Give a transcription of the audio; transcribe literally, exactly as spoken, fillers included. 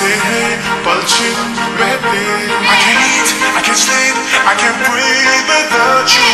कैसे है पलछिन रहते I can't eat, I can't sleep, I can't breathe without you